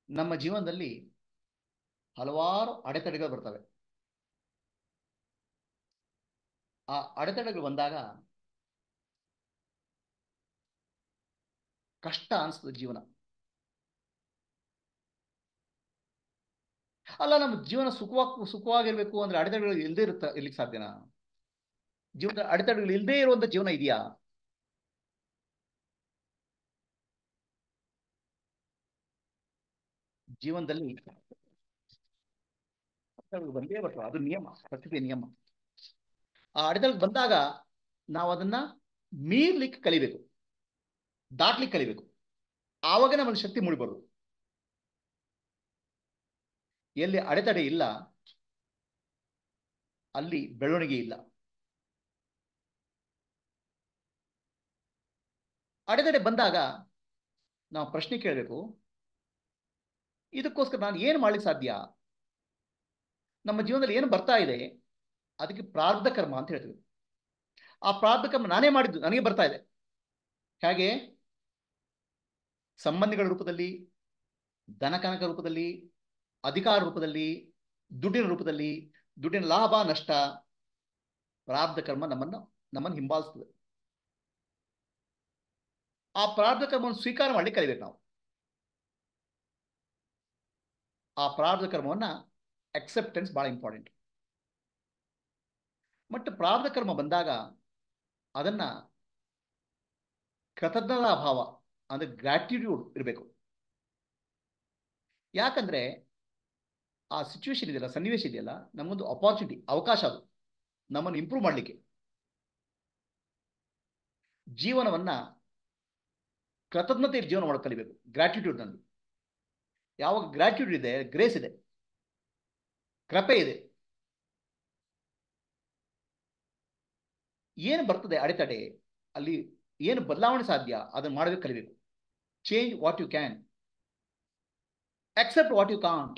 ನಮ್ಮ ಜೀವನದಲ್ಲಿ ಹಲವಾರು ಅಡೆತಡೆಗಳು ಬರ್ತವೆ. ಆ ಅಡೆತಡೆಗಳು ಬಂದಾಗ ಕಷ್ಟ ಅನಿಸ್ತದೆ ಜೀವನ. ಅಲ್ಲ, ನಮ್ಮ ಜೀವನ ಸುಖವಾಗಿರ್ಬೇಕು ಅಂದ್ರೆ ಅಡೆತಡೆಗಳು ಇಲ್ಲದೆ ಇರ್ಲಿಕ್ಕೆ ಸಾಧ್ಯನಾ? ಜೀವನದ ಅಡೆತಡೆಗಳು ಇಲ್ಲದೆ ಇರುವಂತ ಜೀವನ ಇದೆಯಾ? ಜೀವನದಲ್ಲಿ ಅಡೆತಡೆಗಳು ಬಂದೇ ಬರ್ತವೆ, ಅದು ನಿಯಮ, ಪ್ರಕೃತಿಯ ನಿಯಮ. ಆ ಅಡೆತಡೆಗಳು ಬಂದಾಗ ನಾವು ಅದನ್ನ ಮೀರ್ಲಿಕ್ಕೆ ಕಲಿಬೇಕು, ದಾಟ್ಲಿಕ್ಕೆ ಕಲಿಬೇಕು. ಆವಾಗ ನಮ್ಮಲ್ಲಿ ಶಕ್ತಿ ಮೂಡಿಬಾರದು. ಎಲ್ಲಿ ಅಡೆತಡೆ ಇಲ್ಲ ಅಲ್ಲಿ ಬೆಳವಣಿಗೆ ಇಲ್ಲ. ಅಡೆತಡೆ ಬಂದಾಗ ನಾವು ಪ್ರಶ್ನೆ ಕೇಳಬೇಕು, ಇದಕ್ಕೋಸ್ಕರ ನಾನು ಏನು ಮಾಡ್ಲಿಕ್ಕೆ ಸಾಧ್ಯ? ನಮ್ಮ ಜೀವನದಲ್ಲಿ ಏನು ಬರ್ತಾ ಇದೆ ಅದಕ್ಕೆ ಪ್ರಾರಬ್ಧ ಕರ್ಮ ಅಂತ ಹೇಳ್ತೀವಿ. ಆ ಪ್ರಾರಬ್ಧ ಕರ್ಮ ನಾನೇ ಮಾಡಿದ್ದು, ನನಗೆ ಬರ್ತಾ ಇದೆ. ಹೇಗೆ? ಸಂಬಂಧಿಗಳ ರೂಪದಲ್ಲಿ, ಧನಕನಕ ರೂಪದಲ್ಲಿ, ಅಧಿಕಾರ ರೂಪದಲ್ಲಿ, ದುಡ್ಡಿನ ರೂಪದಲ್ಲಿ, ದುಡ್ಡಿನ ಲಾಭ ನಷ್ಟ. ಪ್ರಾರಬ್ಧ ಕರ್ಮ ನಮ್ಮನ್ನು ಹಿಂಬಾಲಿಸ್ತದೆ. ಆ ಪ್ರಾರಬ್ಧ ಕರ್ಮವನ್ನು ಸ್ವೀಕಾರ ಮಾಡ್ಲಿಕ್ಕೆ ಕಲಿಬೇಕು ನಾವು. ಆ ಪ್ರಾರಬ್ಧ ಕರ್ಮವನ್ನ ಅಕ್ಸೆಪ್ಟೆನ್ಸ್ ಬಹಳ ಇಂಪಾರ್ಟೆಂಟ್. ಮತ್ತು ಪ್ರಾರಬ್ಧ ಕರ್ಮ ಬಂದಾಗ ಅದನ್ನ ಕೃತಜ್ಞತಾ ಭಾವ ಅಂದ್ರೆ ಗ್ರಾಟಿಟ್ಯೂಡ್ ಇರಬೇಕು. ಯಾಕಂದ್ರೆ ಆ ಸಿಚುವೇಶನ್ ಇದೆಯಲ್ಲ, ಸನ್ನಿವೇಶ ಇದೆಯಲ್ಲ, ನಮಗೊಂದು ಅಪಾರ್ಚುನಿಟಿ, ಅವಕಾಶ, ಅದು ನಮ್ಮನ್ನು ಇಂಪ್ರೂವ್ ಮಾಡಲಿಕ್ಕೆ. ಜೀವನವನ್ನ ಕೃತಜ್ಞತೆ ಜೀವನ ಮಾಡೋಕೆ ಕಲಿಬೇಕು, ಗ್ರಾಟಿಟ್ಯೂಡ್ ನಲ್ಲಿ. ಯಾವಾಗ ಗ್ರಾಟಿಟ್ಯೂಡ್ ಇದೆ, ಗ್ರೇಸ್ ಇದೆ, ಕೃಪೆ ಇದೆ, ಏನು ಬರ್ತದೆ ಅಡೆತಡೆ, ಅಲ್ಲಿ ಏನು ಬದಲಾವಣೆ ಸಾಧ್ಯ ಅದನ್ನು ಮಾಡೋದಕ್ಕೆ ಕಲಿಬೇಕು. Change what you can, accept what you can't.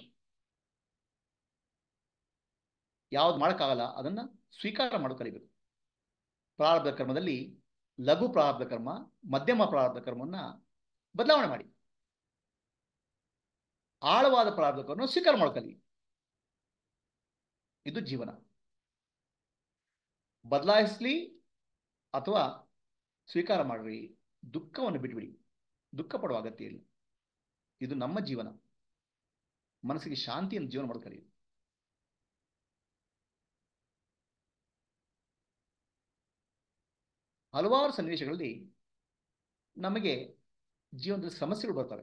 ಯಾವ್ದು ಮಾಡೋಕ್ಕಾಗಲ್ಲ ಅದನ್ನ ಸ್ವೀಕಾರ ಮಾಡೋಕೆ ಕಲಿಬೇಕು. ಪ್ರಾರಬ್ಧ ಕರ್ಮದಲ್ಲಿ ಲಘು ಪ್ರಾರಬ್ಧ ಕರ್ಮ, ಮಧ್ಯಮ ಪ್ರಾರಬ್ಧ ಕರ್ಮವನ್ನ ಬದಲಾವಣೆ ಮಾಡಿ ಆಳವಾದ ಪ್ರಾರಬ್ಧ ಕರ್ಮವನ್ನು ಸ್ವೀಕಾರ ಮಾಡ್ಕೊಳ್ಳಿ. ಇದು ಜೀವನ. ಬದಲಾಯಿಸ್ಲಿ ಅಥವಾ ಸ್ವೀಕಾರ ಮಾಡ್ರಿ, ದುಃಖವನ್ನು ಬಿಟ್ಬಿಡಿ. ದುಃಖ ಪಡುವ ಅಗತ್ಯ ಇಲ್ಲ. ಇದು ನಮ್ಮ ಜೀವನ. ಮನಸ್ಸಿಗೆ ಶಾಂತಿಯನ್ನು ಜೀವನ ಮಾಡ್ಕೊಳ್ಳಿ. ಹಲವಾರು ಸನ್ನಿವೇಶಗಳಲ್ಲಿ ನಮಗೆ ಜೀವನದಲ್ಲಿ ಸಮಸ್ಯೆಗಳು ಬರ್ತವೆ.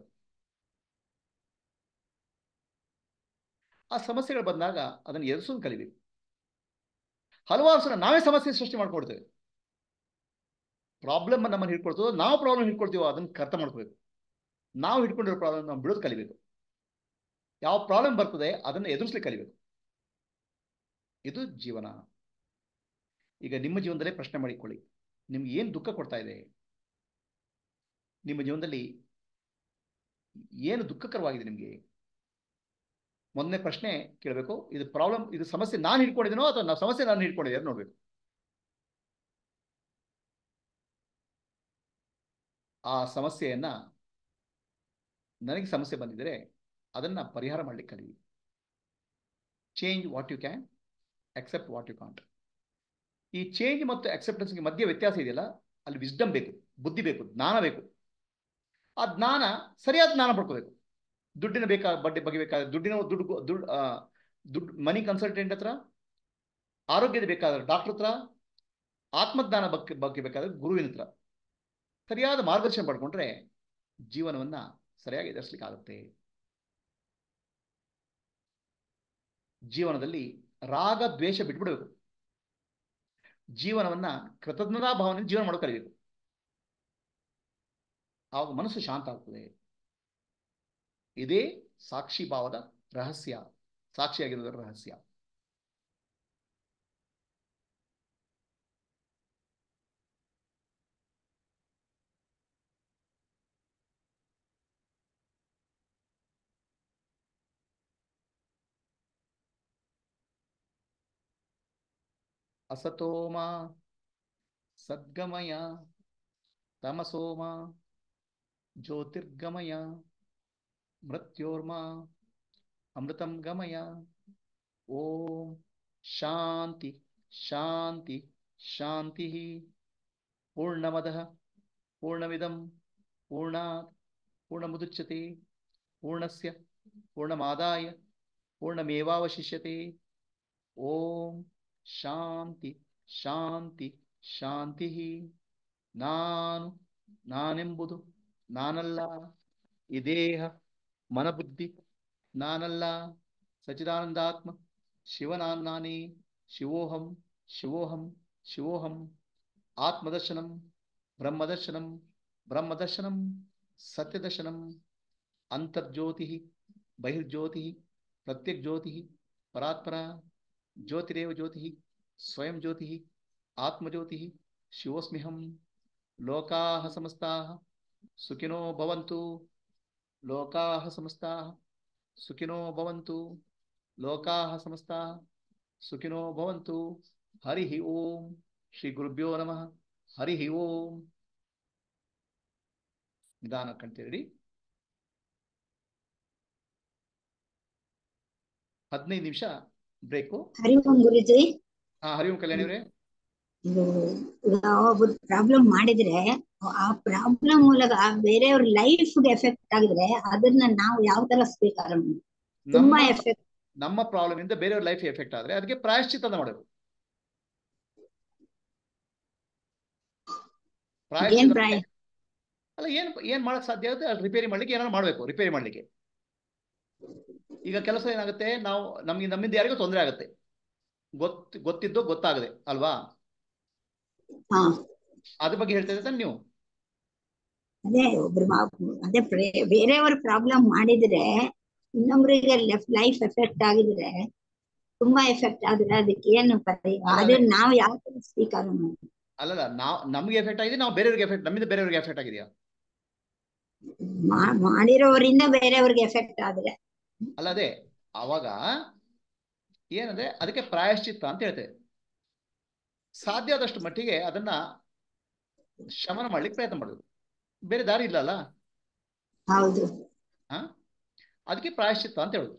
ಆ ಸಮಸ್ಯೆಗಳು ಬಂದಾಗ ಅದನ್ನು ಎದುರಿಸೋದು ಕಲಿಬೇಕು. ಹಲವಾರು ಸಲ ನಾವೇ ಸಮಸ್ಯೆ ಸೃಷ್ಟಿ ಮಾಡ್ಕೊಡ್ತೇವೆ. ಪ್ರಾಬ್ಲಮ್ ನಮ್ಮನ್ನು ಹಿಡ್ಕೊಳ್ತದೋ ನಾವು ಪ್ರಾಬ್ಲಮ್ ಹಿಡ್ಕೊಳ್ತೀವೋ ಅದನ್ನು ಅರ್ಥ ಮಾಡ್ಕೋಬೇಕು. ನಾವು ಹಿಡ್ಕೊಂಡಿರೋ ಪ್ರಾಬ್ಲಮ್ ನಾವು ಬಿಡೋದು ಕಲಿಬೇಕು. ಯಾವ ಪ್ರಾಬ್ಲಮ್ ಬರ್ತದೆ ಅದನ್ನು ಎದುರಿಸ್ಲಿಕ್ಕೆ ಕಲಿಬೇಕು. ಇದು ಜೀವನ. ಈಗ ನಿಮ್ಮ ಜೀವನದಲ್ಲೇ ಪ್ರಶ್ನೆ ಮಾಡಿಕೊಳ್ಳಿ, ನಿಮ್ಗೆ ಏನು ದುಃಖ ಕೊಡ್ತಾ ಇದೆ? ನಿಮ್ಮ ಜೀವನದಲ್ಲಿ ಏನು ದುಃಖಕರವಾಗಿದೆ ನಿಮಗೆ? ಮೊದಲನೇ ಪ್ರಶ್ನೆ ಕೇಳಬೇಕು, ಇದು ಪ್ರಾಬ್ಲಮ್, ಇದು ಸಮಸ್ಯೆ ನಾನು ಹಿಡ್ಕೊಂಡಿದ್ದೀನೋ ಅಥವಾ ಸಮಸ್ಯೆ ನಾನು ಹಿಡ್ಕೊಂಡಿದ್ದೀನೋ ನೋಡ್ಬೇಕು. ಆ ಸಮಸ್ಯೆಯನ್ನ, ನನಗೆ ಸಮಸ್ಯೆ ಬಂದಿದ್ರೆ ಅದನ್ನ ಪರಿಹಾರ ಮಾಡ್ಲಿಕ್ಕೆ ಕಲಿ. Change what you can, accept what you can't. ಈ ಚೇಂಜ್ ಮತ್ತು ಅಕ್ಸೆಪ್ಟೆನ್ಸ್ಗೆ ಮಧ್ಯೆ ವ್ಯತ್ಯಾಸ ಇದೆಯಲ್ಲ, ಅಲ್ಲಿ ವಿಸ್ಡಮ್ ಬೇಕು, ಬುದ್ಧಿ ಬೇಕು, ಜ್ಞಾನ ಬೇಕು. ಆ ಜ್ಞಾನ, ಸರಿಯಾದ ಜ್ಞಾನ ಪಡ್ಕೋಬೇಕು. ದುಡ್ಡಿನ ಬಗ್ಗೆ ಬೇಕಾದ್ರೆ ದುಡ್ಡು ಮನಿ ಕನ್ಸಲ್ಟೆಂಟ್ ಹತ್ರ, ಆರೋಗ್ಯದ ಬೇಕಾದ್ರೆ ಡಾಕ್ಟರ್ ಹತ್ರ, ಆತ್ಮಜ್ಞಾನ ಬಗ್ಗೆ ಬೇಕಾದ್ರೆ ಗುರುವಿನ ಹತ್ರ ಸರಿಯಾದ ಮಾರ್ಗದರ್ಶನ ಪಡ್ಕೊಂಡ್ರೆ ಜೀವನವನ್ನ ಸರಿಯಾಗಿ ಎದುರಿಸಲಿಕ್ಕೆ ಆಗುತ್ತೆ. ಜೀವನದಲ್ಲಿ ರಾಗ ದ್ವೇಷ ಬಿಟ್ಬಿಡಬೇಕು. ಜೀವನವನ್ನ ಕೃತಜ್ಞತಾ ಭಾವನೆ ಜೀವನ ಮಾಡೋ ಕಲಿಬೇಕು. ಆವಾಗ ಮನಸ್ಸು ಶಾಂತ ಆಗ್ತದೆ. ಇದೇ ಸಾಕ್ಷಿ ಭಾವದ ರಹಸ್ಯ, ಸಾಕ್ಷಿಯಾಗಿರೋದರ ರಹಸ್ಯ. ಅಸತೋಮ ಸದ್ಗಮಯ, ತಮಸೋಮ ಜ್ಯೋತಿರ್ಗಮಯ. ಮೃತ್ಯೋರ್ಮಾ ಅಮೃತಂ ಗಮಯ. ಓಂ ಶಾಂತಿ ಶಾಂತಿ ಶಾಂತಿ. ಪೂರ್ಣಮದಃ ಪೂರ್ಣಮಿದಂ ಪೂರ್ಣಾತ್ ಪೂರ್ಣಮುದಚ್ಯತೆ ಪೂರ್ಣಸ್ಯ ಪೂರ್ಣಮಾದಾಯ ಪೂರ್ಣಮೇವಾವಶಿಷ್ಯತೆ. ಓಂ ಶಾಂತಿ ಶಾಂತಿ ಶಾಂತಿ. ನಾನೆಂಬುದು ನಾನಲ್ಲ, ಈ ದೇಹ ಮನಬುದ್ಧಿ ನಾನಲ್ಲ, ಸಚ್ಚಿದಾನಂದಾತ್ಮ ಶಿವನಾನೇ. ಶಿವೋಹಂ ಶಿವೋಹಂ ಶಿವೋಹಂ. ಆತ್ಮದರ್ಶನಂ ಬ್ರಹ್ಮದರ್ಶನಂ ಬ್ರಹ್ಮದರ್ಶನಂ ಸತ್ಯದರ್ಶನಂ. ಅಂತರ್ಜ್ಯೋತಿ ಬಹಿರ್ಜ್ಯೋತಿ ಪ್ರತ್ಯಗ್ಜ್ಯೋತಿ ಪರಾತ್ಪರ. ಜ್ಯೋತಿರೇವ ಜ್ಯೋತಿ ಸ್ವಯಂ ಜ್ಯೋತಿ ಆತ್ಮಜ್ಯೋತಿ ಶಿವೋಸ್ಮ್ಯಹಂ. ಲೋಕಾಃ ಸಮಸ್ತಾಃ ಸುಖಿನೋ ಭವಂತು. ಲೋಕಾಃ ಸಮಸ್ತಾಃ ಸುಖಿನೋ ಭವಂತು. ಲೋಕಾಃ ಸಮಸ್ತಾಃ ಸುಖಿನೋ ಭವಂತು. ಹರಿ ಓಂ. ಶ್ರೀ ಗುರುಭ್ಯೋ ನಮಃ. ಹರಿ ಓಂ. ನಿಧಾನ ಕಂಠೇಳಿ 15 ನಿಮಿಷ ಬ್ರೇಕು. ಹರಿ ಓಂ ಗುರುಜಿ. ಹರಿ ಓಂ ಕಲ್ಯಾಣಿ ಅವರೇ. ಇದು ಒಬ್ಬರು ಪ್ರಾಬ್ಲಮ್ ಮಾಡಿದ್ರೆ ಆ ಪ್ರಾಬ್ಲಮ್ ಮೂಲಕ ಬೇರೆಯವ್ರ ಲೈಫ್ಗೆ ಎಫೆಕ್ಟ್ ಆಗಿದ್ರೆ ಅದನ್ನ ನಾವು ಯಾವ ತರ ಸ್ವೀಕಾರ ಮಾಡಿ? ತುಂಬಾ ಎಫೆಕ್ಟ್. ನಮ್ಮ ಪ್ರಾಬ್ಲಮ್ ಇಂದ ಬೇರೆಯವ್ರ ಲೈಫ್ ಎಫೆಕ್ಟ್ ಆದ್ರೆ ಅದಕ್ಕೆ ಪ್ರಾಯಶ್ಚಿತ್ತ ಮಾಡಬೇಕು. ಅಲ್ಲ, ಏನ್ ಮಾಡಕ್ ಸಾಧ್ಯ ಆಗುತ್ತೆ ಅದು ರಿಪೇರಿ ಮಾಡ್ಲಿಕ್ಕೆ ಏನಾದ್ರು ಮಾಡ್ಬೇಕು. ರಿಪೇರಿ ಮಾಡ್ಲಿಕ್ಕೆ ಈಗ ಕೆಲಸ ಏನಾಗುತ್ತೆ, ನಮ್ಮಿಂದ ಯಾರಿಗೂ ತೊಂದರೆ ಆಗುತ್ತೆ, ಗೊತ್ತಿದ್ದು ಗೊತ್ತಾಗದೆ ಅಲ್ವಾ? ಅದ್ರ ಬಗ್ಗೆ ಹೇಳ್ತಾ ಇದ್ದ ನೀವು. ಅದೇ ಬೇರೆಯವ್ರ ಪ್ರಾಬ್ಲಮ್ ಮಾಡಿದ್ರೆ ಇನ್ನೊಬ್ರಿಗೆ ಲೈಫ್ ಎಫೆಕ್ಟ್ ಆಗಿದ್ರೆ, ತುಂಬಾ ಎಫೆಕ್ಟ್ ಆದ್ರೆ ಅದಕ್ಕೆ ಏನು ಅದೇ ನಾವು ಯಾವ ತರ ಸ್ವೀಕಾರ ಮಾಡ್ತೀವಿ? ಅಲ್ಲಲ್ಲ, ನಮ್ಗೆ ಎಫೆಕ್ಟ್ ಆಗಿದೆ, ನಾವು ಬೇರೆಯವ್ರಿಗೆ ಎಫೆಕ್ಟ್, ನಮ್ಮಿಂದ ಬೇರೆಯವ್ರಿಗೆ ಎಫೆಕ್ಟ್ ಆಗಿದೆಯಾ? ಮಾಡಿರೋವರಿಂದ ಬೇರೆಯವ್ರಿಗೆ ಎಫೆಕ್ಟ್ ಆದ್ರೆ ಅಲ್ಲದೆ ಅವಾಗ ಏನಂದ್ರೆ ಅದಕ್ಕೆ ಪ್ರಾಯಶ್ಚಿತ್ತ ಅಂತ ಹೇಳ್ತೇವೆ. ಸಾಧ್ಯ ಆದಷ್ಟು ಮಟ್ಟಿಗೆ ಅದನ್ನ ಶಮನ ಮಾಡ್ಲಿಕ್ಕೆ ಪ್ರಯತ್ನ ಮಾಡಬೇಕು. ಬೇರೆ ದಾರಿ ಇಲ್ಲ ಅಲ್ಲ. ಹೌದು. ಅದಕ್ಕೆ ಪ್ರಾಯಶ್ಚಿತ್ತ ಅಂತ ಹೇಳುದು.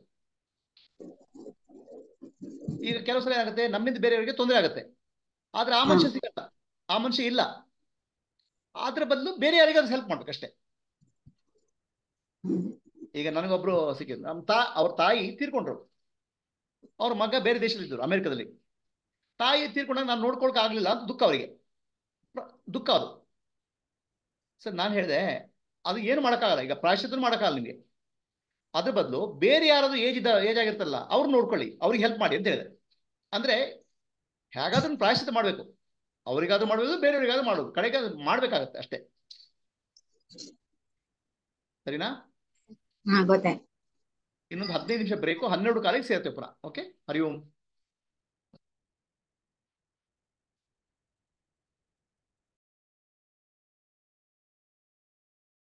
ಈಗ ಕೆಲವು ಸಲ ಏನಾಗುತ್ತೆ, ನಮ್ಮಿಂದ ಬೇರೆಯವರಿಗೆ ತೊಂದರೆ ಆಗುತ್ತೆ, ಆದ್ರೆ ಆ ಮನುಷ್ಯ ಸಿಗಲ್ಲ, ಆ ಮನುಷ್ಯ ಇಲ್ಲ. ಅದ್ರ ಬದಲು ಬೇರೆ ಯಾರಿಗೆ ಅದು ಹೆಲ್ಪ್ ಮಾಡ್ಬೇಕಷ್ಟೇ. ಈಗ ನನಗೊಬ್ರು ಸಿಕ್ಕಿದ್ರು, ಅವ್ರ ತಾಯಿ ತೀರ್ಕೊಂಡ್ರು, ಅವ್ರ ಮಗ ಬೇರೆ ದೇಶದಲ್ಲಿದ್ದರು, ಅಮೆರಿಕದಲ್ಲಿ. ತಾಯಿ ತೀರ್ಕೊಂಡಾಗ ನಾನು ನೋಡ್ಕೊಳಕ್ ಆಗ್ಲಿಲ್ಲ ಅಂತ ದುಃಖ, ಅವರಿಗೆ ದುಃಖ ಅದು. ಸರ್ ನಾನು ಹೇಳಿದೆ, ಅದು ಏನು ಮಾಡೋಕ್ಕಾಗಲ್ಲ, ಈಗ ಪ್ರಾಯಶ್ಚಿತ್ತ ಮಾಡೋಕ್ಕಾಗಲ್ಲ ನಿಮಗೆ. ಅದ್ರ ಬದಲು ಬೇರೆ ಯಾರಾದ್ರೂ ಏಜ್ ಆಗಿರ್ತಲ್ಲ ಅವ್ರು ನೋಡ್ಕೊಳ್ಳಿ, ಅವ್ರಿಗೆ ಹೆಲ್ಪ್ ಮಾಡಿ ಅಂತ ಹೇಳಿದೆ. ಅಂದ್ರೆ ಹೇಗಾದ್ರೂ ಪ್ರಾಯಶ್ಚಿತ್ತ ಮಾಡಬೇಕು, ಅವರಿಗಾದ್ರೂ ಮಾಡಬೇಕು, ಬೇರೆಯವ್ರಿಗಾದ್ರೂ ಮಾಡೋದು, ಕಡೆಗೆ ಮಾಡ್ಬೇಕಾಗತ್ತೆ ಅಷ್ಟೇ. ಸರಿನಾ? ಗೊತ್ತಾಯ್ತು. ಇನ್ನೊಂದು 15 ನಿಮಿಷ ಬ್ರೇಕು, 12 ಕಾಲಿಗೆ ಸೇರ್ತೇವೆ ಪುನಃ. ಓಕೆ. ಹರಿ ಓಂ.